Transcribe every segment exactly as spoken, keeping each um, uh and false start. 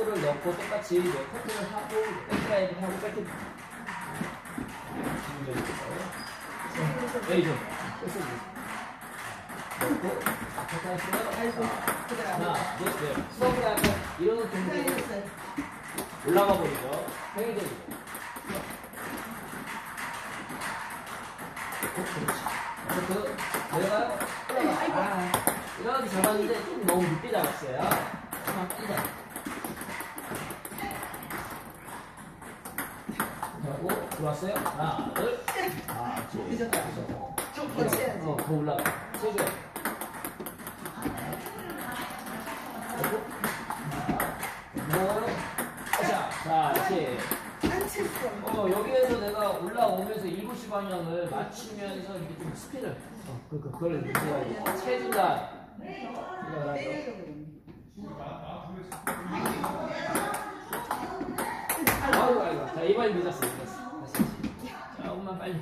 볼을 넣고 똑같이 커팅을 하고 백드라이브 하고 백드 레이저 넣고 커팅하시면 하나 둘셋 스톱을 하면 이런 동작이 올라가 버리죠. 회의적이죠. 그렇지. 내가 아, 이렇게 잡았는데 좀 너무 늦게 잡았어요. 아, 빨리 잡아. 하고 들어왔어요. 하나, 둘. 아, 늦었다. 쭉 거쳐야지. 어, 더 올라가. 세게. 뭐? 자, 자, 이렇게. 어, 여기에서 내가 올라오면서 일곱 시 방향을 맞추면서 이렇게 좀 스피드를, 어, 그, 그, 그걸 내가 체해준다. 아이고, 아이고. 자, 이번엔 늦었어, 늦었어. 다시, 다시. 자, 엄마 빨리.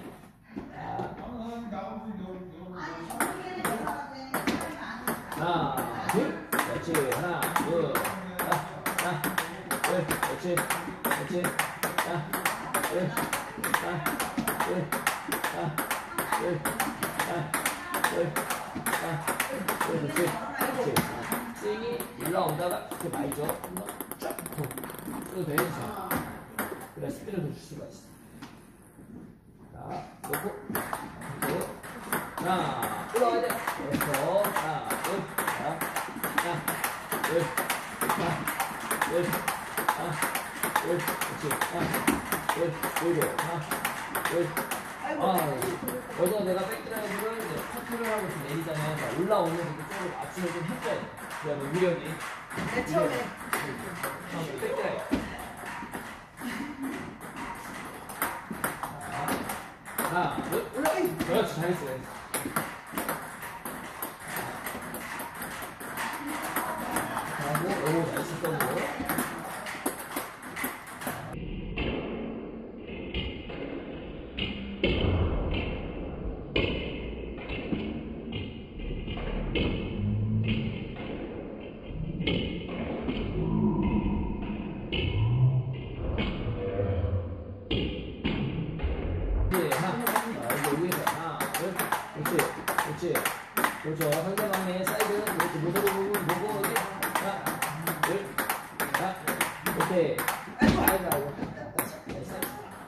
하나, 둘. 그렇지. 하나, 둘. 하나, 둘. 그렇지. 그렇지. 하나, 둘. 하나, 둘. 하나, 둘. 하나, 둘. 하나, 둘. 그렇지. 그렇지. 스윙이 올라오다가 이렇게 많이 줘. 한번 쫙. 그래도 되겠어. 그래, 스피드를 줄 수가 있어. 자, 놓고. 놓고. 하나, 올라가야 돼. 그래서, 하나, 둘. 하나, 둘. 하나, 둘. 하나, 둘. 그렇지. 하나, 둘. 그리고, 하나, 둘. 아, 여기서 내가 백드라이브를 이제 커트를 하고 이렇게 내리잖아요. 그러니까 올라오는 쪽으로 맞춤을 좀 해줘야 돼. 그러면 위력이. 내 처음에. 어, 백드라이브. 하나, 둘, 올라가! 그렇지, 잘했어, 잘했어. 하고, 오, 나이스 더블. 그렇죠. 상대방의 사이드, 이렇게 모서리 부분 보고, 이렇게, 하나, 둘, 하나, 이렇게. 아이고, 아이고, 아이고. 됐어.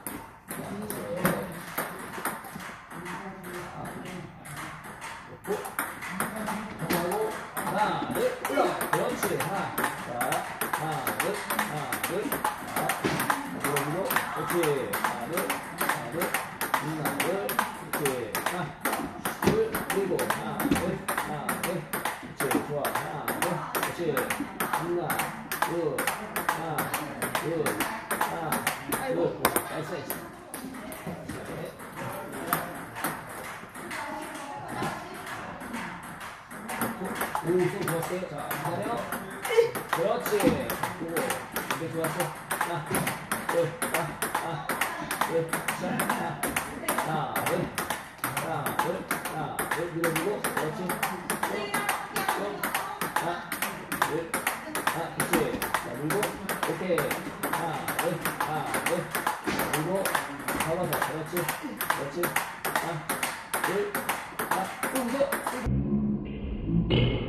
놓고, 하고, 하나, 둘, 올라가. 그렇지. 하나, 자, 하나, 둘, 하나, 둘, 자, 그리고, 그렇지. 하나, 둘, 하나, 둘, 하나, 둘, 그렇지. 하나, 둘, 그리고, 하나, 둘, 하나, 둘, 그렇지. 좋아. 하나, 둘, 그렇지. 하나, 둘, 하나, 둘, 하나, 둘, 나이스, 나이스. 오, 좀 좋았어요. 자, 기다려. 그렇지. 그리고, 이게 좋았어. 하나, 둘, 하나, 하나, 둘, 자, 하나, 하나, 둘, 하나, 둘, 하나, 둘, 밀어주고, 그렇지. 하나, 둘, 하나, 그렇지. 자, 밀고, 오케이. 하나, 둘, 하나, 둘, 자, 밀고, 잡아서, 그렇지. 그렇지. 하나, 둘, 하나, 또 웃어.